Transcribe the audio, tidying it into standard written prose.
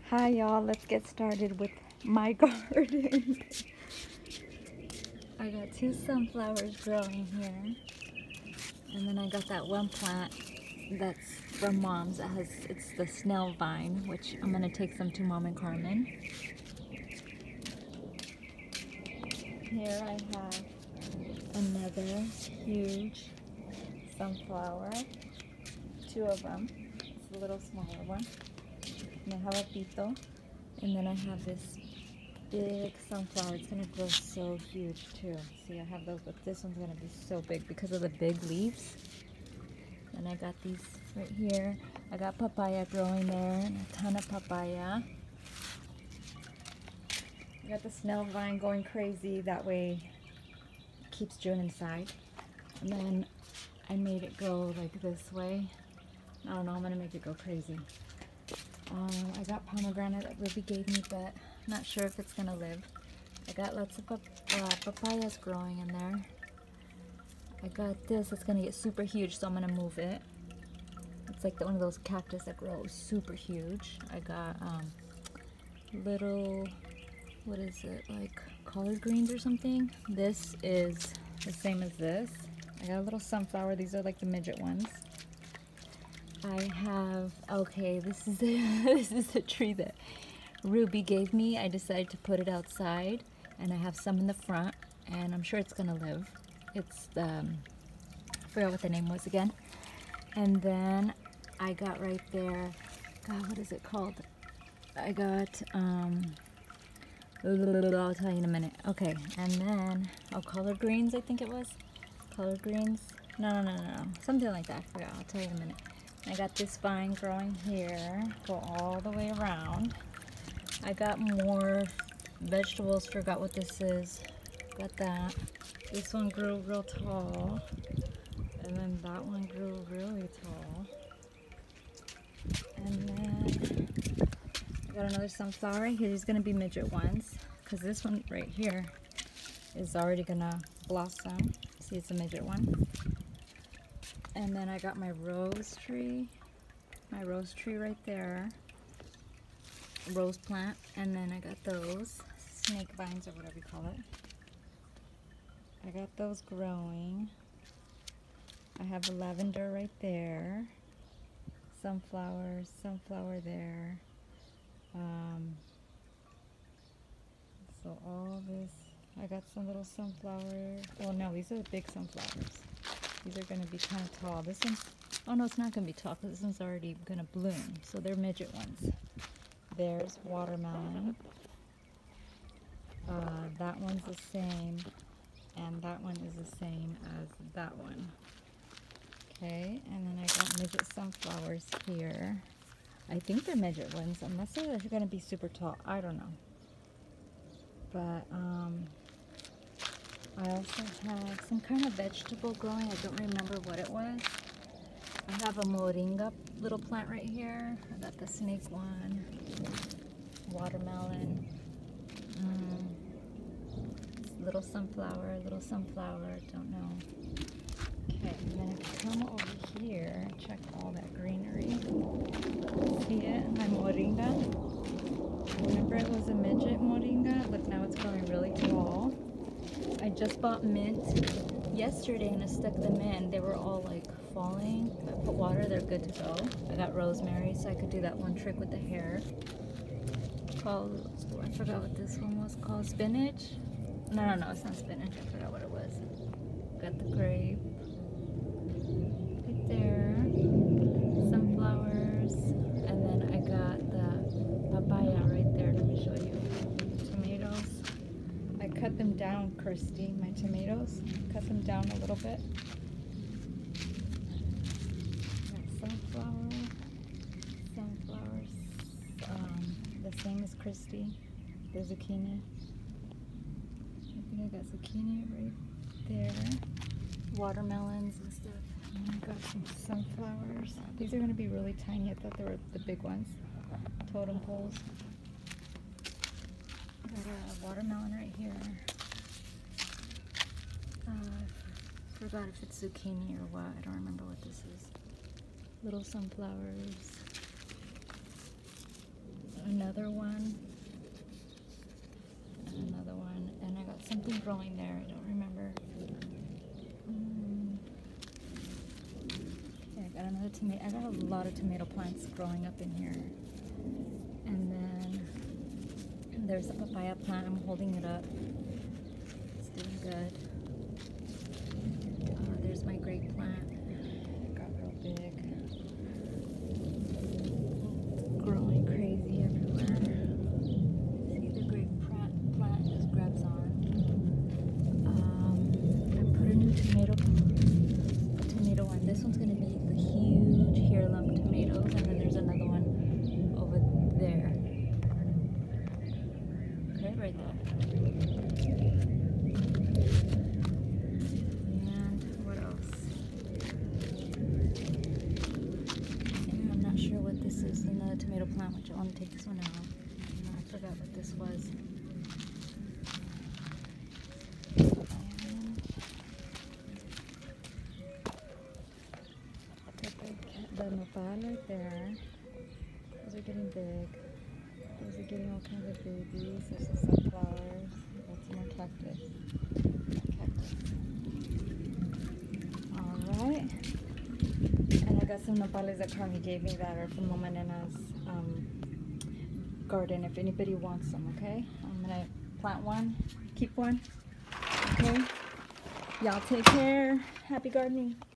Hi y'all, let's get started with my garden. I got 2 sunflowers growing here, and then I got that one plant that's from Mom's that it's the snail vine, which I'm gonna take some to Mom and Carmen. Here I have another huge sunflower, 2 of them. It's a little smaller one. And I have a pito, and then I have this big sunflower. It's gonna grow so huge too. See, I have those, but this one's gonna be so big because of the big leaves. And I got these right here. I got papaya growing there, and a ton of papaya. I got the snail vine going crazy. That way it keeps June inside. And then I made it go like this way. I don't know, I'm gonna make it go crazy. I got pomegranate that Ruby gave me, but not sure if it's gonna live. I got lots of papayas growing in there. I got this, it's gonna get super huge, so I'm gonna move it. It's like one of those cactus that grows super huge. I got little, what is it, like collard greens or something. This is the same as this. I got a little sunflower. These are like the midget ones. I have, okay, this is this is the tree that Ruby gave me. I decided to put it outside, and I have some in the front, and I'm sure it's gonna live. It's the, I forgot what the name was again. And then I got right there, God, what is it called? I got, I'll tell you in a minute. Okay, and then, oh, collard greens, I think it was. Collard greens? No. Something like that. I forgot. I'll tell you in a minute. I got this vine growing here, go all the way around. I got more vegetables, forgot what this is. Got that. This one grew real tall, and then that one grew really tall. And then I got another sunflower. Here's gonna be midget ones, because this one right here is already gonna blossom. See, it's a midget one. And then I got my rose tree right there, rose plant, and then I got those snake vines or whatever you call it. I got those growing. I have a lavender right there, sunflower there. So all this, I got some little sunflower. Well, no, these are the big sunflowers. These are going to be kind of tall. This one's, oh no, it's not going to be tall because this one's already going to bloom. So they're midget ones. There's watermelon. That one's the same, and that one is the same as that one. Okay, and then I got midget sunflowers here. I think they're midget ones, unless they're going to be super tall. I don't know. But I also have some kind of vegetable growing. I don't remember what it was. I have a moringa little plant right here. I got the snake one, watermelon, little sunflower, don't know. Okay, and then if you come over here, check all that greenery. See it? My moringa. Remember it was a midget moringa? Look, now it's growing really tall. I just bought mint yesterday and I stuck them in. They were all like falling. I put water, they're good to go. I got rosemary so I could do that one trick with the hair. Called, I forgot what this one was called. Spinach? No, it's not spinach. I forgot what it was. Got the grape right there. Sunflowers. And then I got the papaya right there. Let me show you. Tomatoes. I cut them down, Kirsty, my tomatoes. Cut them down a little bit. Got sunflowers, the same as Kirsty. The zucchini. I think I got zucchini right there. Watermelons and stuff. And I got some sunflowers. These are going to be really tiny. I thought they were the big ones. Totem poles. Got a watermelon right here. Forgot if it's zucchini or what. I don't remember what this is. Little sunflowers. another one, and another one, and I got something growing there. I don't remember. Okay, I got another tomato. I got a lot of tomato plants growing up in here, and then there's a papaya plant. I'm holding it up. It's doing good. There's my grape plant. It got real big. It's growing crazy everywhere. See, the grape plant just grabs on. I put a new tomato one. This one's going to be the huge heirloom tomatoes, and then there's another one over there. Okay, right there. And what else? And I'm not sure what this is. Another tomato plant, which I want to take this one out. I forgot what this was. The nopal right there. Those are getting big. Those are getting all kinds of babies. There's some sunflowers. Got some more cactus. Alright. And I got some nopales that Carmi gave me that are from Mama Nena's garden. If anybody wants them, okay? I'm gonna plant one, keep one. Okay? Y'all take care. Happy gardening.